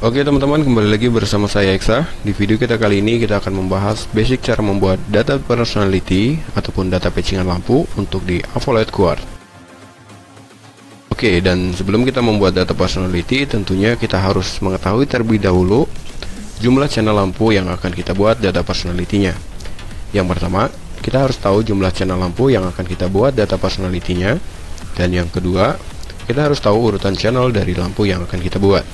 Oke teman-teman, kembali lagi bersama saya Eksa. Di video kita kali ini kita akan membahas basic cara membuat data personality ataupun data patchingan lampu untuk di AVOLED Quad. Oke, dan sebelum kita membuat data personality, tentunya kita harus mengetahui terlebih dahulu jumlah channel lampu yang akan kita buat data personality-nya. Yang pertama, kita harus tahu jumlah channel lampu yang akan kita buat data personality-nya. Dan yang kedua, kita harus tahu urutan channel dari lampu yang akan kita buat.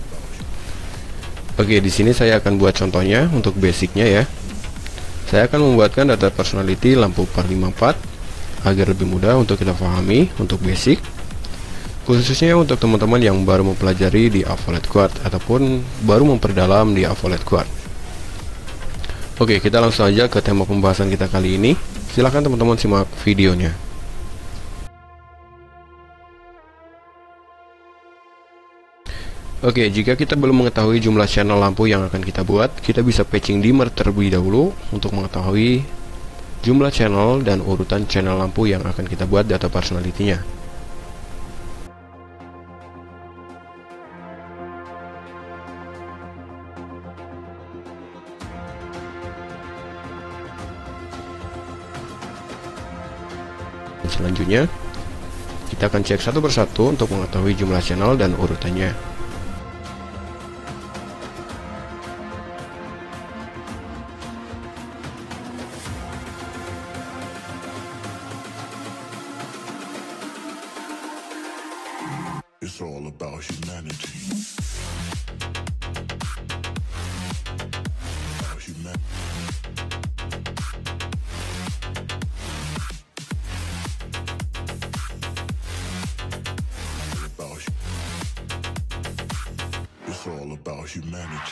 Oke, di sini saya akan buat contohnya untuk basicnya ya. Saya akan membuatkan data personality lampu per 54 agar lebih mudah untuk kita pahami untuk basic, khususnya untuk teman-teman yang baru mempelajari di AVOLED Quad ataupun baru memperdalam di AVOLED Quad. Oke, kita langsung aja ke tema pembahasan kita kali ini. Silahkan teman-teman simak videonya. Oke, jika kita belum mengetahui jumlah channel lampu yang akan kita buat, kita bisa patching dimmer terlebih dahulu untuk mengetahui jumlah channel dan urutan channel lampu yang akan kita buat data personality-nya. Selanjutnya, kita akan cek satu persatu untuk mengetahui jumlah channel dan urutannya. It's all about humanity. It's all about humanity.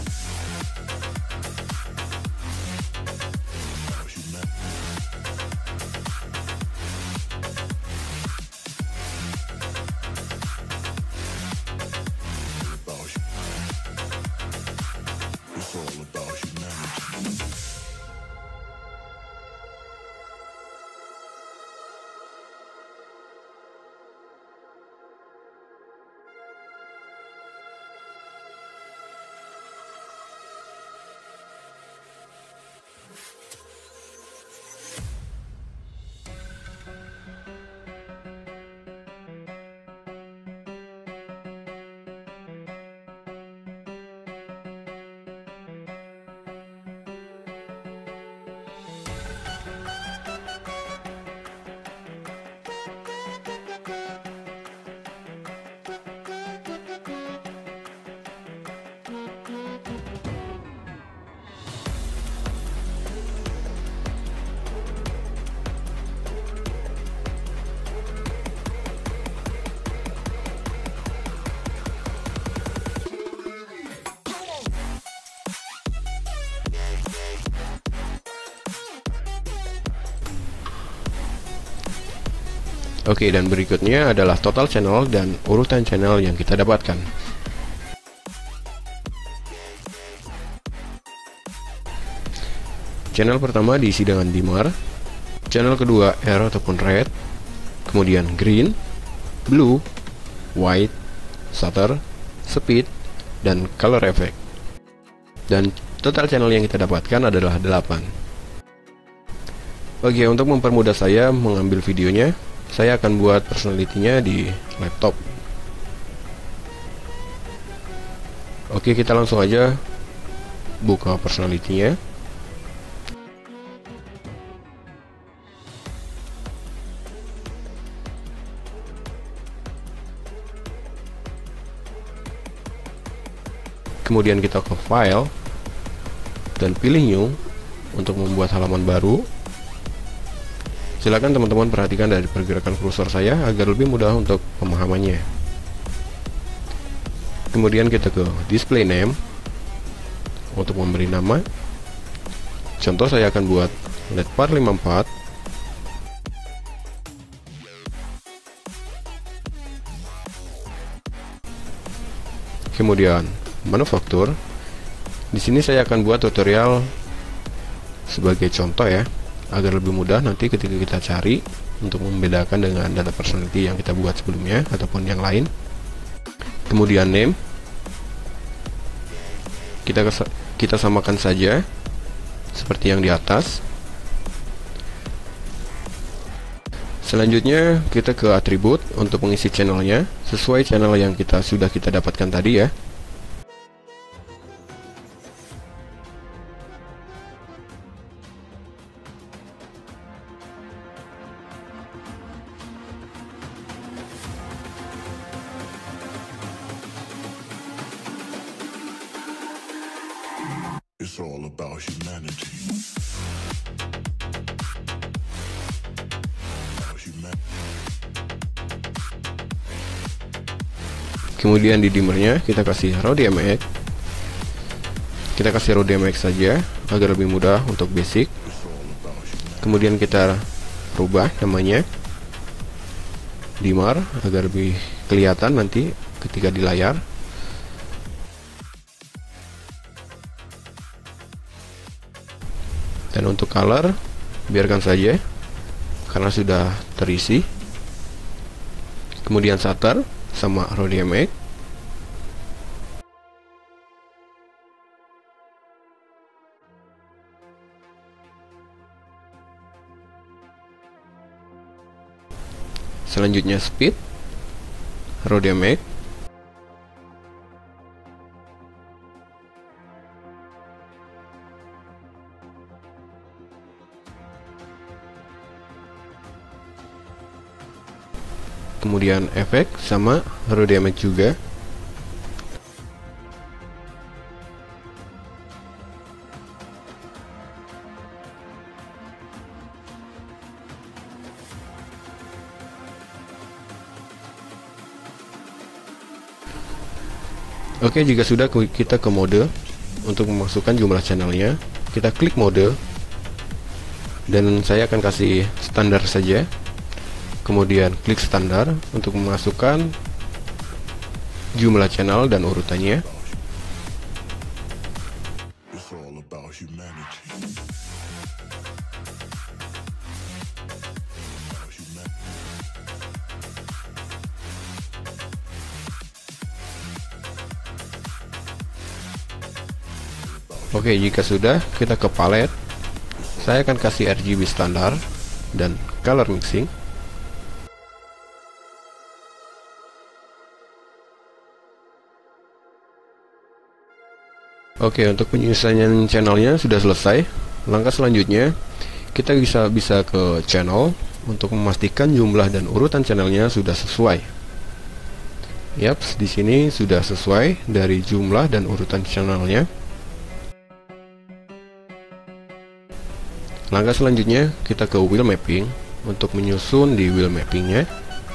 Oke, dan berikutnya adalah total channel dan urutan channel yang kita dapatkan. Channel pertama diisi dengan dimmer, channel kedua R ataupun red, kemudian green, blue, white, shutter, speed, dan color effect. Dan total channel yang kita dapatkan adalah 8. Oke, untuk mempermudah saya mengambil videonya, saya akan buat personality-nya di laptop. Oke, kita langsung aja buka personality-nya. Kemudian kita ke file dan pilih new untuk membuat halaman baru. Silakan teman-teman perhatikan dari pergerakan kursor saya agar lebih mudah untuk pemahamannya. Kemudian kita ke display name untuk memberi nama. Contoh saya akan buat LED par 54. Kemudian manufaktur. Di sini saya akan buat tutorial sebagai contoh ya, agar lebih mudah nanti ketika kita cari untuk membedakan dengan data personality yang kita buat sebelumnya ataupun yang lain. Kemudian name, kita samakan saja seperti yang di atas. Selanjutnya kita ke atribut untuk mengisi channelnya sesuai channel yang sudah kita dapatkan tadi ya. It's all about humanity. Kemudian di dimmernya kita kasih raw DMX. Kita kasih raw DMX saja agar lebih mudah untuk basic. Kemudian kita rubah namanya dimmer agar lebih kelihatan nanti ketika di layar. Dan untuk color biarkan saja karena sudah terisi. Kemudian shutter sama raw DMX. Selanjutnya speed, raw DMX. Kemudian efek sama raw DMX juga. Oke, jika sudah kita ke mode untuk memasukkan jumlah channelnya. Kita klik mode dan saya akan kasih standar saja. Kemudian klik standar untuk memasukkan jumlah channel dan urutannya. It's all about humanity. Oke, jika sudah kita ke palette. Saya akan kasih RGB standar dan color mixing. Oke, untuk penyelesaian channelnya sudah selesai. Langkah selanjutnya kita bisa ke channel untuk memastikan jumlah dan urutan channelnya sudah sesuai. Yaps, di sini sudah sesuai dari jumlah dan urutan channelnya. Langkah selanjutnya kita ke wheel mapping untuk menyusun di wheel mappingnya.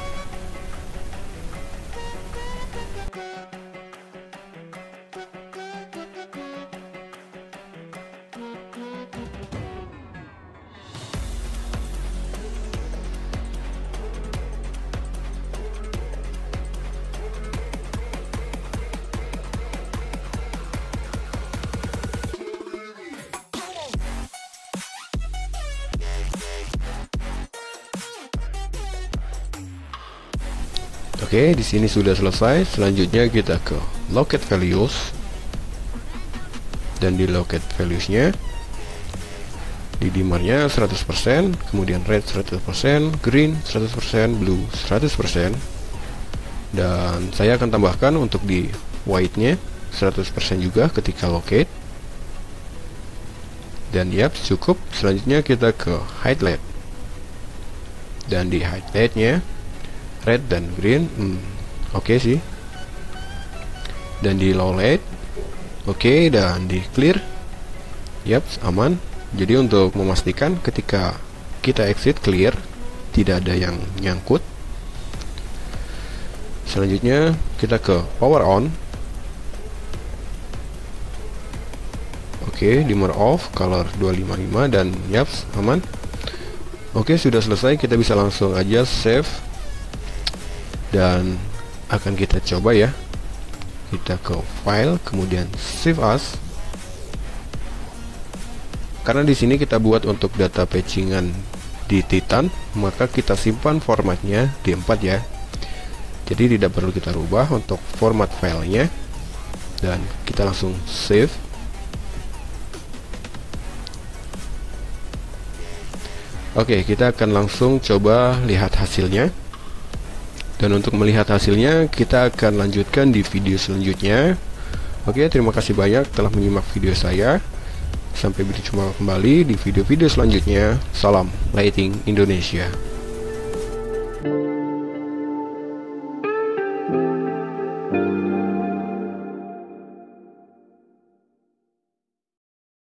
Oke, di sini sudah selesai. Selanjutnya kita ke locate values. Dan di locate values-nya di dimmernya 100%, kemudian red 100%, green 100%, blue 100%. Dan saya akan tambahkan untuk di white-nya 100% juga ketika locate. Dan yap, cukup. Selanjutnya kita ke highlight. Dan di highlight-nya red dan green, oke sih. Dan di low light, oke, dan di clear, yap, aman. Jadi untuk memastikan ketika kita exit clear, tidak ada yang nyangkut. Selanjutnya kita ke power on. Oke, dimmer off, color 255 dan yaps, aman. Oke, sudah selesai. Kita bisa langsung aja save dan akan kita coba ya. Kita ke file, kemudian save as. Karena di sini kita buat untuk data patchingan di Titan, maka kita simpan formatnya di 4 ya. Jadi tidak perlu kita rubah untuk format filenya. dan kita langsung save. Oke, kita akan langsung coba lihat hasilnya. Dan untuk melihat hasilnya, kita akan lanjutkan di video selanjutnya. Oke, terima kasih banyak telah menyimak video saya. Sampai berjumpa kembali di video-video selanjutnya. Salam Lighting Indonesia.